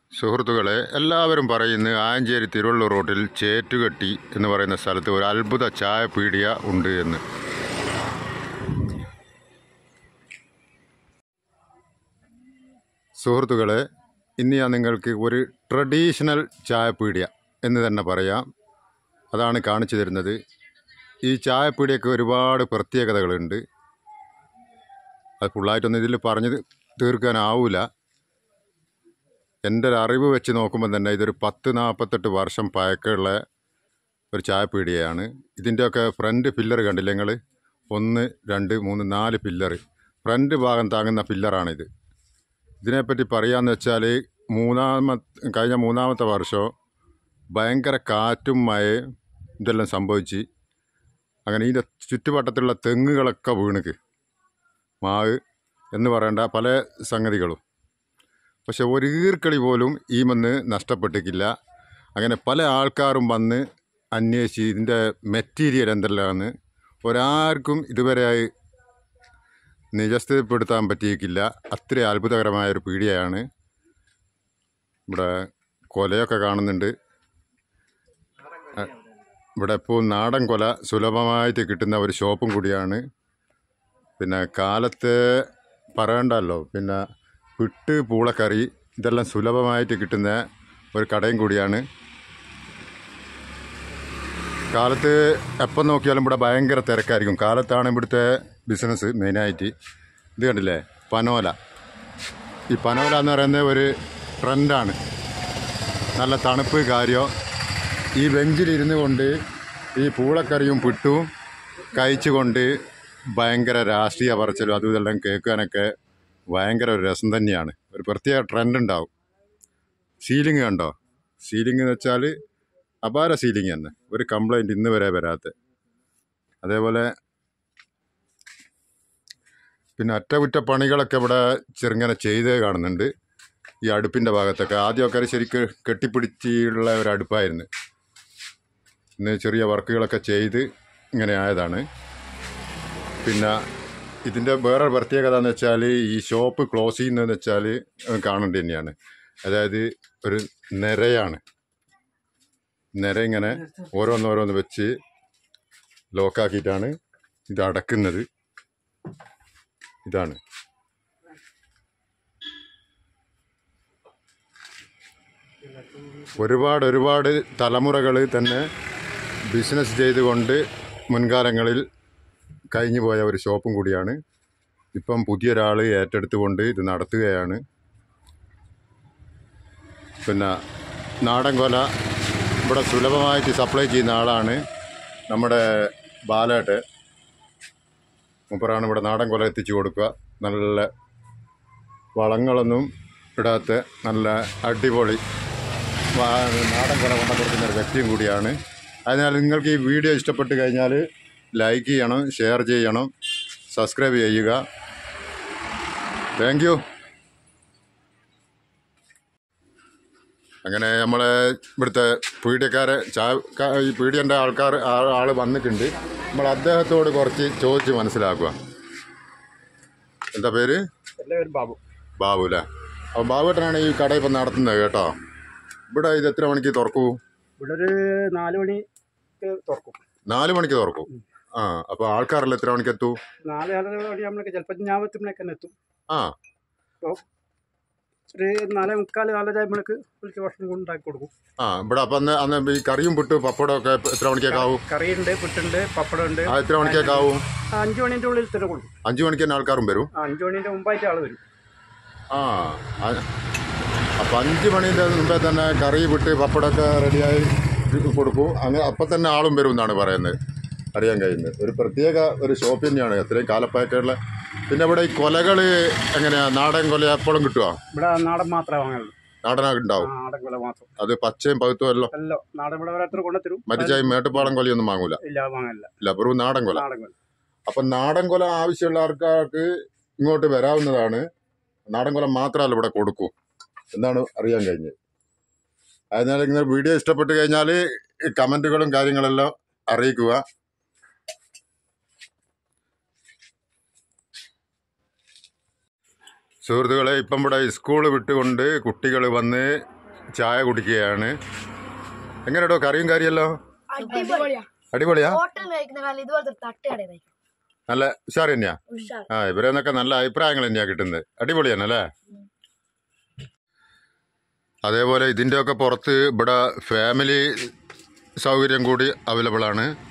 സുഹൃത്തുക്കളെ, എല്ലാവരും പറയുന്നു ആയഞ്ചേരി തിരുവള്ളൂർ റോഡിൽ ചേറ്റുകെട്ടി എന്ന് പറയുന്ന സ്ഥലത്ത് ഒരു അത്ഭുത ചായ പീടിക ഉണ്ട് എന്ന്. സുഹൃത്തുക്കളെ, ഇന്ന് ഞാൻ നിങ്ങൾക്ക് ഒരു ട്രഡീഷണൽ ചായ പീടിക എന്ന് തന്നെ പറയാം. അതാണ് കാണിച്ചു തരുന്നത്. ഈ ചായ പീടികയ്ക്ക് ഒരുപാട് പ്രത്യേകതകളുണ്ട്. അത് ഫുള്ളായിട്ടൊന്നും ഇതിൽ പറഞ്ഞ് തീർക്കാനാവില്ല. എൻ്റെ ഒരു അറിവ് വെച്ച് നോക്കുമ്പോൾ തന്നെ ഇതൊരു 40-48 വർഷം പഴക്കമുള്ള ഒരു ചായപ്പീടികയാണ്. ഇതിൻ്റെയൊക്കെ ഫ്രണ്ട് പില്ലർ കണ്ടില്ലേ നിങ്ങൾ? 1, 2, 3, 4 പില്ലർ, ഫ്രണ്ട് ഭാഗം താങ്ങുന്ന പില്ലറാണിത്. ഇതിനെപ്പറ്റി പറയാമെന്ന് വെച്ചാൽ കഴിഞ്ഞ മൂന്നാമത്തെ വർഷം ഭയങ്കര കാറ്റും മഴയും ഇതെല്ലാം സംഭവിച്ച് അങ്ങനെ ഇതിൻ്റെ ചുറ്റുവട്ടത്തിലുള്ള തെങ്ങുകളൊക്കെ വീണുക്ക്, മാവ് എന്ന് പറയേണ്ട പല സംഗതികളും. പക്ഷെ ഒരു ഈർക്കളി പോലും ഈ മണ്ണ് നഷ്ടപ്പെട്ടിട്ടില്ല. അങ്ങനെ പല ആൾക്കാരും വന്ന് അന്വേഷിച്ച് ഇതിൻ്റെ മെറ്റീരിയൽ എന്തെല്ലാമെന്ന് ഒരാർക്കും ഇതുവരെയായി നിജസ്ഥിതിപ്പെടുത്താൻ പറ്റിയിട്ടില്ല. അത്ര അത്ഭുതകരമായൊരു പീടികയാണ്. ഇവിടെ കൊലയൊക്കെ കാണുന്നുണ്ട്. ഇവിടെ ഇപ്പോൾ നാടൻ കൊല സുലഭമായിട്ട് കിട്ടുന്ന ഒരു ഷോപ്പും കൂടിയാണ്. പിന്നെ കാലത്ത് പറയണ്ടല്ലോ, പിന്നെ പിട്ട്, പൂളക്കറി ഇതെല്ലാം സുലഭമായിട്ട് കിട്ടുന്ന ഒരു കടയും കൂടിയാണ്. കാലത്ത് എപ്പം നോക്കിയാലും ഇവിടെ ഭയങ്കര തിരക്കായിരിക്കും. കാലത്താണ് ഇവിടുത്തെ ബിസിനസ് മെയിനായിട്ട്. ഇത് കണ്ടില്ലേ, പനോല. ഈ പനോല എന്ന് പറയുന്നത് ഒരു ട്രെൻഡാണ്. നല്ല തണുപ്പ് കാര്യം. ഈ ബെഞ്ചിലിരുന്ന് കൊണ്ട് ഈ പൂളക്കറിയും പിട്ടും കഴിച്ചുകൊണ്ട് ഭയങ്കര രാഷ്ട്രീയ പറച്ചിലും അതും ഇതെല്ലാം കേൾക്കാനൊക്കെ ഭയങ്കര ഒരു രസം തന്നെയാണ്. ഒരു പ്രത്യേക ട്രെൻഡ് ഉണ്ടാവും. സീലിംഗ് കണ്ടോ? സീലിംഗ് എന്ന് വെച്ചാൽ അപാര സീലിംഗ് തന്നെ, ഒരു കംപ്ലൈൻറ്റ് ഇന്ന് വരെ വരാത്ത. അതേപോലെ പിന്നെ അറ്റകുറ്റപ്പണികളൊക്കെ ഇവിടെ ചെറുങ്ങനെ ചെയ്ത് കാണുന്നുണ്ട്. ഈ അടുപ്പിൻ്റെ ഭാഗത്തൊക്കെ ആദ്യമൊക്കെ ശരിക്ക് കെട്ടിപ്പിടിച്ചുള്ള ഒരു അടുപ്പായിരുന്നു. ഇന്ന് ചെറിയ വർക്കുകളൊക്കെ ചെയ്ത് ഇങ്ങനെ ആയതാണ്. പിന്നെ ഇതിൻ്റെ വേറൊരു പ്രത്യേകത എന്ന് വെച്ചാൽ ഈ ഷോപ്പ് ക്ലോസ് ചെയ്യുന്നതെന്ന് വെച്ചാൽ കാണേണ്ടത് തന്നെയാണ്. അതായത് ഒരു നിരയാണ്. നിര ഇങ്ങനെ ഓരോന്നോരോന്ന് വെച്ച് ലോക്കാക്കിയിട്ടാണ് ഇത് അടക്കുന്നത്. ഇതാണ്. ഒരുപാട് തലമുറകൾ തന്നെ ബിസിനസ് ചെയ്തുകൊണ്ട് മുൻകാലങ്ങളിൽ കഴിഞ്ഞു പോയ ഒരു ഷോപ്പും കൂടിയാണ്. ഇപ്പം പുതിയൊരാൾ ഏറ്റെടുത്തുകൊണ്ട് ഇത് നടത്തുകയാണ്. പിന്നെ നാടൻ കൊല ഇവിടെ സുലഭമായിട്ട് സപ്ലൈ ചെയ്യുന്ന ആളാണ് നമ്മുടെ ബാലേട്ടൻ. മൂപ്പറാണ് ഇവിടെ നാടൻ കൊല എത്തിച്ചു കൊടുക്കുക. നല്ല വളങ്ങളൊന്നും ഇടാത്ത നല്ല അടിപൊളി നാടൻ കൊല കൊണ്ടു കൊടുക്കുന്ന ഒരു വ്യക്തിയും കൂടിയാണ്. അതിനാൽ നിങ്ങൾക്ക് ഈ വീഡിയോ ഇഷ്ടപ്പെട്ട് കഴിഞ്ഞാൽ ലൈക്ക് ചെയ്യണം, ഷെയർ ചെയ്യണം, സബ്സ്ക്രൈബ് ചെയ്യുക. Thank you. അങ്ങനെ നമ്മളെ ഇവിടുത്തെ പീഡിയക്കാരെ ഈ പീഡിയൻ്റെ ആൾ വന്നിട്ടുണ്ട്. നമ്മൾ അദ്ദേഹത്തോട് കുറച്ച് ചോദിച്ച് മനസ്സിലാക്കുക. എന്താ പേര്? ബാബു. ബാബു അല്ലേ? അപ്പോൾ ബാബുട്ടനാണ് ഈ കട ഇപ്പം നടത്തുന്നത് കേട്ടോ. ഇവിടെ ഇത് എത്ര മണിക്ക് തുറക്കൂ? ഇവിടെ ഒരു 4 മണിക്ക് തുറക്കും. 4 മണിക്ക് തുറക്കും. ആ, അപ്പോൾ ആൾക്കാരെല്ലാം എത്ര മണിക്ക് എത്തൂ? 4-4:30 നമ്മളൊക്കെ ചിലപ്പോൾ ഞാപത്തുമ്പോഴേക്ക് തന്നെ എത്തും. ആ, ഒരു 4:45-4:00 വിളിച്ച് ഭക്ഷണം ഉണ്ടാക്കി കൊടുക്കും. ആ, ഇവിടെ അപ്പം അന്ന് ഈ കറിയും പുട്ട് പപ്പടമൊക്കെ എത്ര മണിക്കൊക്കെ ആവും? കറിയുണ്ട്, പുട്ടുണ്ട്, പപ്പടമുണ്ട്. എത്ര മണിക്കൊക്കെ ആവും? 5 മണിൻ്റെ ഉള്ളിൽ തന്നെ കൊടുക്കും. 5 മണിക്ക് തന്നെ ആൾക്കാരും വരും? 5 മണിൻ്റെ മുമ്പായിട്ട് ആൾ വരും. ആ, അപ്പം 5 മണീൻ്റെ മുമ്പേ തന്നെ കറി പുട്ട് പപ്പടമൊക്കെ റെഡിയായി കൊടുക്കും. അങ്ങനെ അപ്പം തന്നെ ആളും വരും എന്നാണ് പറയുന്നത്, അറിയാൻ കഴിയുന്നത്. ഒരു പ്രത്യേക ഒരു ഷോപ്പ് തന്നെയാണ്, എത്രയും കാലപ്പഴക്കമുള്ള. പിന്നെ ഇവിടെ ഈ കൊലകൾ എങ്ങനെയാണ്? നാടൻ കൊല എപ്പോഴും കിട്ടുമോ? ഇവിടെ നാടൻ മാത്രമേ വാങ്ങുള്ളൂ. നാടനാ ഉണ്ടാവും? നാടൻ കൊല മാത്രം. അത് പച്ചയും പഴുത്തും എല്ലാം നാടൻ കൊല ഓരോരുത്തർ കൊണ്ടുത്തരും. മറ്റേ മേട്ടുപ്പാടം കൊലയൊന്നും വാങ്ങൂല? ഇല്ല, വാങ്ങില്ല. ഇല്ല, വെറും നാടൻ കൊല. അപ്പം നാടൻ കൊല ആവശ്യമുള്ള ആൾക്കാർക്ക് ഇങ്ങോട്ട് വരാവുന്നതാണ്. നാടൻ കൊല മാത്രമല്ല ഇവിടെ കൊടുക്കൂ എന്നാണ് അറിയാൻ കഴിഞ്ഞത്. അതിനാൽ നിങ്ങൾ വീഡിയോ ഇഷ്ടപ്പെട്ട് കഴിഞ്ഞാൽ കമൻറ്റുകളും കാര്യങ്ങളെല്ലാം അറിയിക്കുക. സുഹൃത്തുക്കളെ, ഇപ്പം ഇവിടെ സ്കൂൾ വിട്ടുകൊണ്ട് കുട്ടികൾ വന്ന് ചായ കുടിക്കുകയാണ്. എങ്ങനെയാടോ കറിയും കാര്യമല്ലോ? അടിപൊളിയാ. അടിപൊളിയാ? ഹോട്ടലിൽ കഴിക്കുന്ന കാലം ഇതുപോലത്തെ തട്ടുകട കഴിക്കും. നല്ല ഉഷാർ തന്നെയാ. ഉഷാർ. ഇവരെ നിന്നൊക്കെ നല്ല അഭിപ്രായങ്ങൾ തന്നെയാ കിട്ടുന്നത്. അടിപൊളിയാണ് അല്ലേ? അതേപോലെ ഇതിൻ്റെയൊക്കെ പുറത്ത് ഇവിടെ ഫാമിലി സൗകര്യം കൂടി അവൈലബിൾ ആണ്.